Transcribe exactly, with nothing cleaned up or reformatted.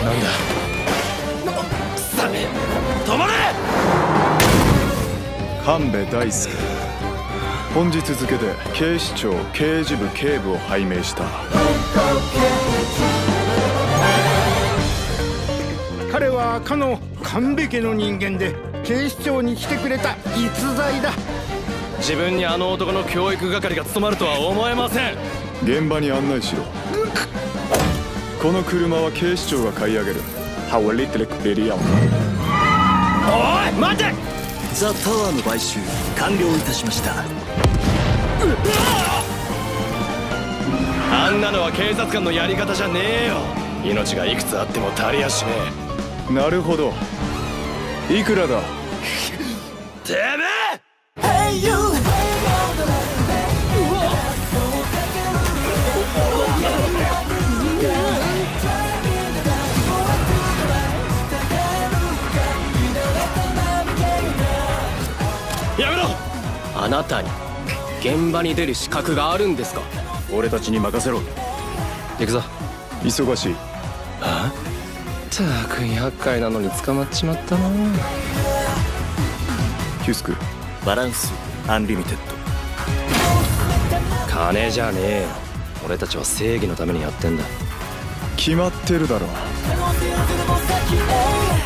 なんだ。さめ、止まれ。 神戸大輔、本日付で警視庁刑事部警部を拝命した。 彼はかの神戸家の人間で警視庁に来てくれた逸材だ。 自分にあの男の教育係が務まるとは思えません。 現場に案内しろ。この車は警視庁が買い上げるハワリテレクベリアン。 おい待て。 ザ・タワーの買収完了いたしました。 あんなのは警察官のやり方じゃねえよ。命がいくつあっても足りやしねえ。なるほど。いくらだ。 てめえ。やめろ。あなたに現場に出る資格があるんですか。 俺たちに任せろ。 行くぞ。 忙しい。 あ？ったく厄介なのに捕まっちまったな。 キュスク、 バランスアンリミテッド。 金じゃねえよ。俺たちは正義のためにやってんだ。 決まってるだろ。